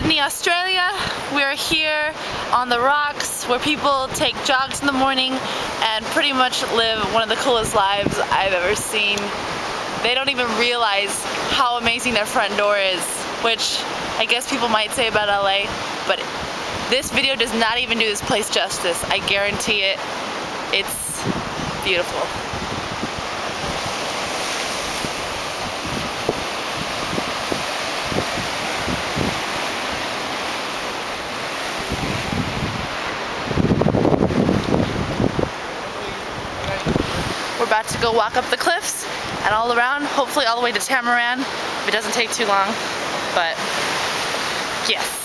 Sydney, Australia. We're here on the rocks where people take jogs in the morning and pretty much live one of the coolest lives I've ever seen. They don't even realize how amazing their front door is, which I guess people might say about LA, but this video does not even do this place justice. I guarantee it. It's beautiful. We're about to go walk up the cliffs and all around, hopefully all the way to Tamarama if it doesn't take too long, but yes.